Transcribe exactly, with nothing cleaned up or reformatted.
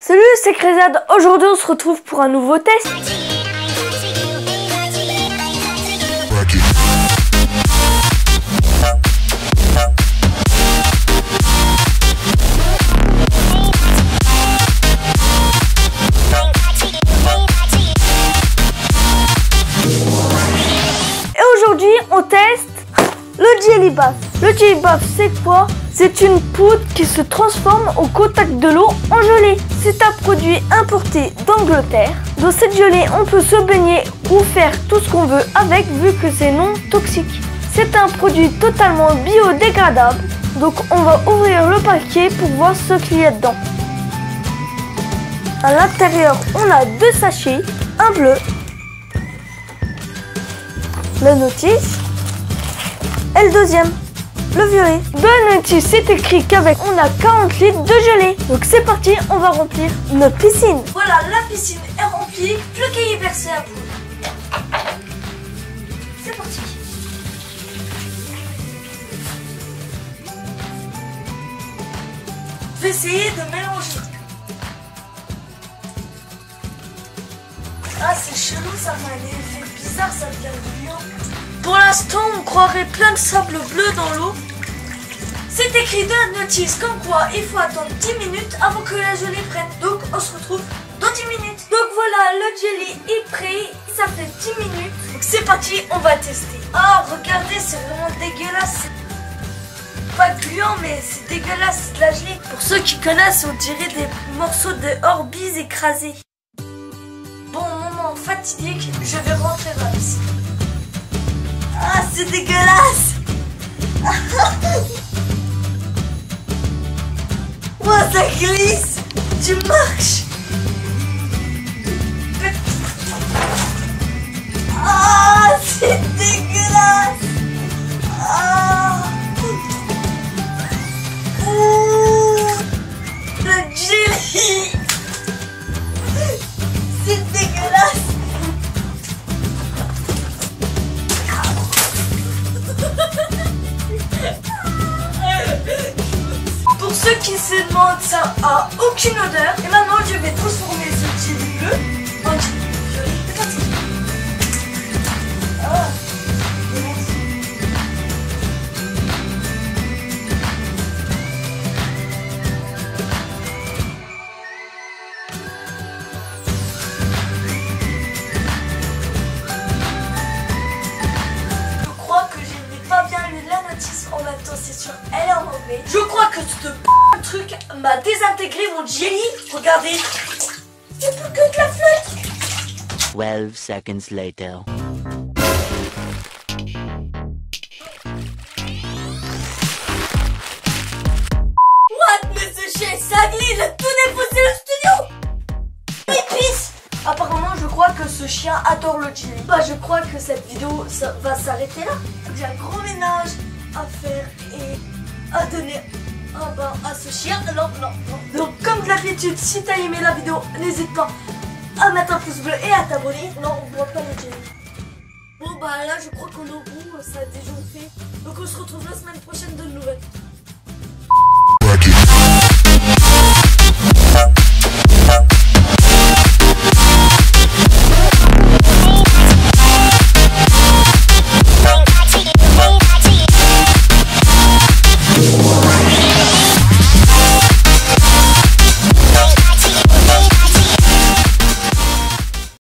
Salut, c'est Crézade. Aujourd'hui, on se retrouve pour un nouveau test. Et aujourd'hui, on teste le Jelly Bath. Le Jelly Bath, c'est quoi? C'est une poudre qui se transforme au contact de l'eau en gelée. C'est un produit importé d'Angleterre. Dans cette gelée, on peut se baigner ou faire tout ce qu'on veut avec, vu que c'est non toxique. C'est un produit totalement biodégradable. Donc on va ouvrir le paquet pour voir ce qu'il y a dedans. À l'intérieur, on a deux sachets, un bleu, le notice, et le deuxième, le violet. Dans le notice, c'est écrit qu'avec on a quarante litres de gelée. Donc c'est parti, on va remplir notre piscine. Voilà, la piscine est remplie, plus qu'à y verser à poudre. C'est parti. Je vais essayer de mélanger. Ah, c'est chelou, ça fait un effet bizarre, ça devient du lion. Pour l'instant, on croirait plein de sable bleu dans l'eau. C'est écrit dans la notice comme quoi il faut attendre dix minutes avant que la gelée prenne. Donc, on se retrouve dans dix minutes. Donc voilà, le jelly est prêt. Ça fait dix minutes. Donc c'est parti, on va tester. Ah, regardez, c'est vraiment dégueulasse. C'est pas gluant, mais c'est dégueulasse, c'est de la gelée. Pour ceux qui connaissent, on dirait des morceaux de Orbeez écrasés. Bon, moment fatidique, je vais rentrer dans la piscine. Ah, c'est dégueulasse. Oh, ça glisse. Tu marches. Ah, c'est dégueulasse. Ah. Ouh. Le jelly. C'est dégueulasse. Pour ceux qui se demandent, ça a aucune odeur. Et maintenant, je vais transformer ce jelly bleu en jelly violet. C'est parti. Ah. Je crois que je n'ai pas bien lu la notice. En même temps, c'est sûr, elle est en anglais. Je crois que ce p*** truc m'a désintégré mon jelly. Regardez. C'est plus que de la flotte. twelve seconds later. What? Mais ce chien, ça glisse. Tout défoncé le studio. Épice. Apparemment, je crois que ce chien adore le jelly. Bah, je crois que cette vidéo ça va s'arrêter là. J'ai un gros ménage à faire et à donner un bain à ce chien. Non, non, non. Donc, comme d'habitude, si t'as aimé la vidéo, n'hésite pas à mettre un pouce bleu et à t'abonner. Non, on boit pas le jelly. Bon, bah là, je crois qu'on est au bout. Ça a déjà fait. Donc, on se retrouve la semaine prochaine de nouvelles.